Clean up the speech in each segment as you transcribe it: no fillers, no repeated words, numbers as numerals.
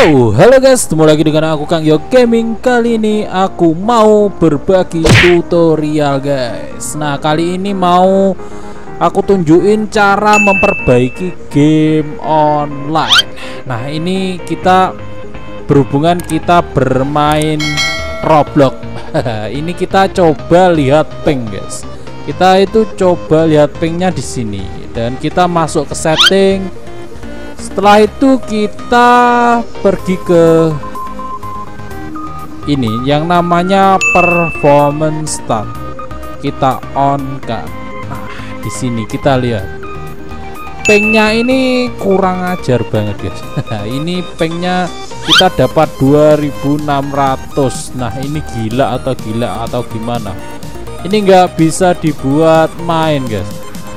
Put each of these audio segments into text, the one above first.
Yo, halo guys, ketemu lagi dengan aku Kang Yo Gaming. Kali ini aku mau berbagi tutorial guys. Nah, kali ini mau aku tunjukin cara memperbaiki game online. Nah, ini kita berhubungan kita bermain Roblox. Ini kita coba lihat ping guys. Kita itu coba lihat pingnya di sini dan kita masuk ke setting. Setelah itu kita pergi ke ini yang namanya performance start. Kita on kan. Nah, di sini kita lihat pingnya ini kurang ajar banget guys. Ini pingnya kita dapat 2600. Nah, ini gila atau gimana? Ini nggak bisa dibuat main guys.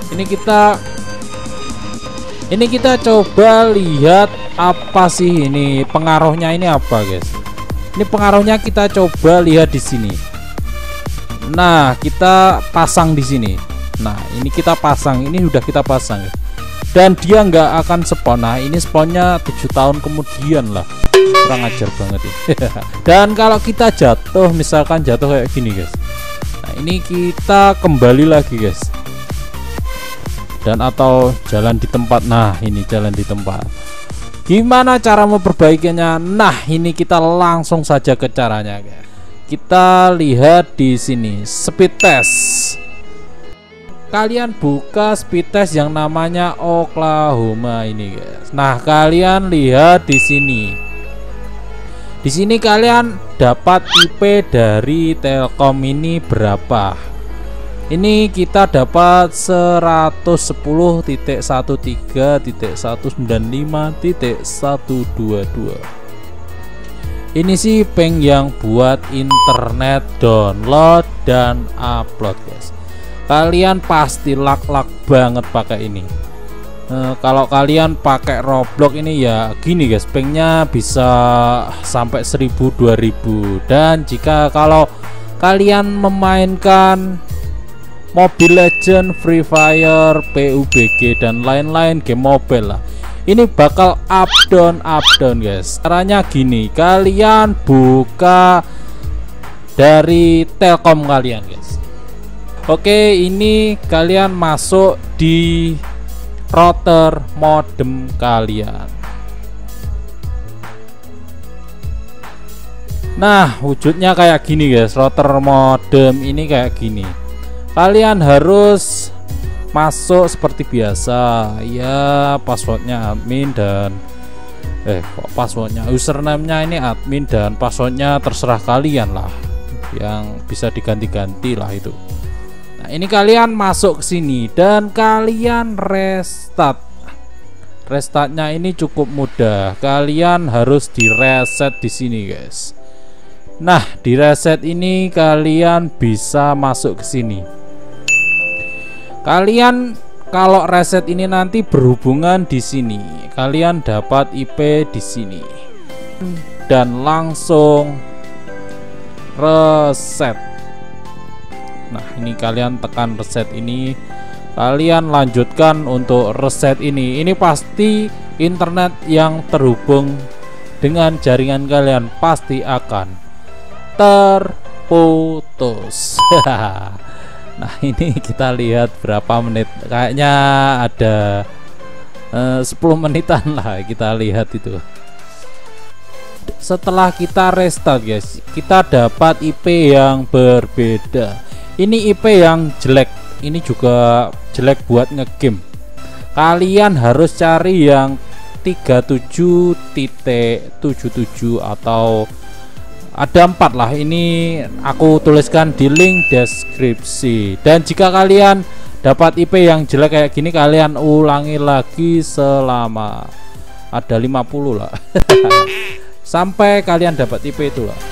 Ini kita coba lihat apa sih ini pengaruhnya, ini apa guys. Ini pengaruhnya kita coba lihat di sini. Nah, kita pasang di sini. Nah, ini kita pasang, ini sudah kita pasang guys. Dan dia nggak akan spawn. Nah, ini spawnnya 7 tahun kemudian lah. Kurang ajar banget ini. Dan kalau kita jatuh, misalkan jatuh kayak gini guys. Nah, ini kita kembali lagi guys. Dan atau jalan di tempat. Nah, ini jalan di tempat. Gimana cara memperbaikinya? Nah, ini kita langsung saja ke caranya guys. Kita lihat di sini speed test. Kalian buka speed test yang namanya Oklahoma ini guys. Nah, kalian lihat di sini. Di sini kalian dapat IP dari Telkom ini berapa? Ini kita dapat 110.13.195.122. Ini sih ping yang buat internet download dan upload guys. Kalian pasti lag banget pakai ini. Kalau kalian pakai Roblox ini ya gini guys, pingnya bisa sampai 1000-2000. Dan jika kalau kalian memainkan Mobile Legends, Free Fire, PUBG dan lain-lain game mobile lah, ini bakal up down guys. Caranya gini, kalian buka dari Telkom kalian guys. Oke, ini kalian masuk di router modem kalian. Nah, wujudnya kayak gini guys. Router modem ini kayak gini. Kalian harus masuk seperti biasa ya, passwordnya admin dan passwordnya, username-nya ini admin dan passwordnya terserah kalian lah, yang bisa diganti-ganti lah itu. Nah, ini kalian masuk ke sini dan kalian restart. Restartnya ini cukup mudah. Kalian harus di reset di sini guys. Nah, di reset ini kalian bisa masuk ke sini. Kalian kalau reset ini nanti berhubungan di sini, kalian dapat IP di sini dan langsung reset. Nah, ini kalian tekan reset ini, kalian lanjutkan untuk reset ini. Ini pasti internet yang terhubung dengan jaringan kalian pasti akan terputus. Nah, ini kita lihat berapa menit. Kayaknya ada 10 menitan lah kita lihat itu. Setelah kita restart guys, kita dapat IP yang berbeda. Ini IP yang jelek. Ini juga jelek buat ngegame. Kalian harus cari yang 37.77 atau ada 4 lah. Ini aku tuliskan di link deskripsi. Dan jika kalian dapat IP yang jelek kayak gini, kalian ulangi lagi selama ada 50 lah. Sampai kalian dapat IP itu lah.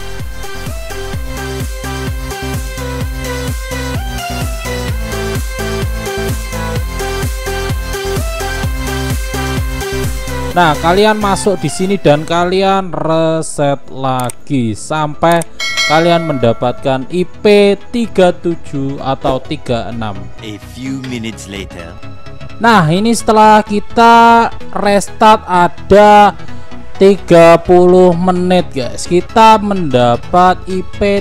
Nah, kalian masuk di sini dan kalian reset lagi sampai kalian mendapatkan IP 37 atau 36. A few minutes later. Nah, ini setelah kita restart ada 30 menit guys, kita mendapat IP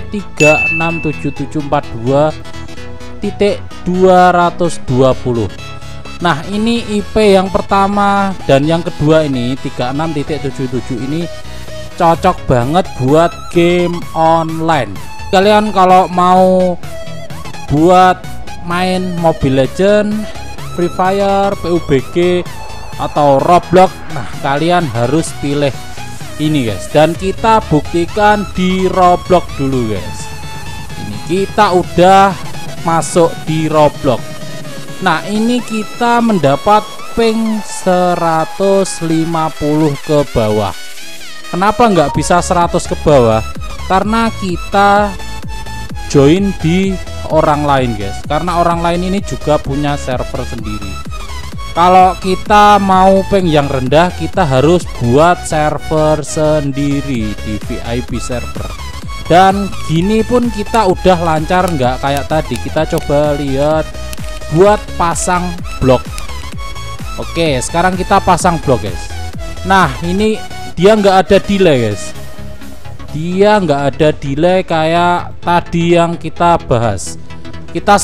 36.742.220. Nah ini IP yang pertama dan yang kedua ini 36.77 ini cocok banget buat game online. Kalian kalau mau buat main Mobile Legends, Free Fire, PUBG atau Roblox, nah kalian harus pilih ini guys, dan kita buktikan di Roblox dulu guys. Ini kita udah masuk di Roblox. Nah ini kita mendapat ping 150 ke bawah. Kenapa nggak bisa 100 ke bawah? Karena kita join di orang lain guys, karena orang lain ini juga punya server sendiri. Kalau kita mau ping yang rendah, kita harus buat server sendiri di VIP server. Dan gini pun kita udah lancar, nggak kayak tadi. Kita coba lihat buat pasang blok. Oke, sekarang kita pasang blok guys. Nah ini dia nggak ada delay guys. Dia nggak ada delay kayak tadi yang kita bahas. Kita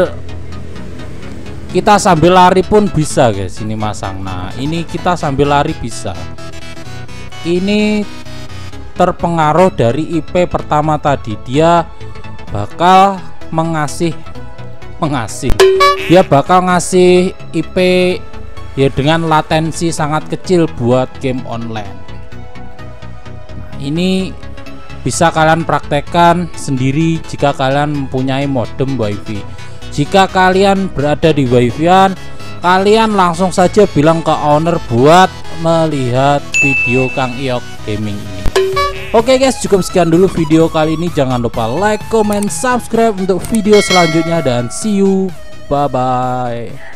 sambil lari pun bisa guys ini masang. Nah ini kita sambil lari bisa. Ini terpengaruh dari IP pertama tadi. Dia bakal dia bakal ngasih IP ya dengan latensi sangat kecil buat game online. Nah, ini bisa kalian praktekkan sendiri jika kalian mempunyai modem WiFi. Jika kalian berada di Wi-Fi-an, kalian langsung saja bilang ke owner buat melihat video Kang Iok Gaming ini. Oke guys, cukup sekian dulu video kali ini. Jangan lupa like, comment, subscribe untuk video selanjutnya, dan see you, bye bye.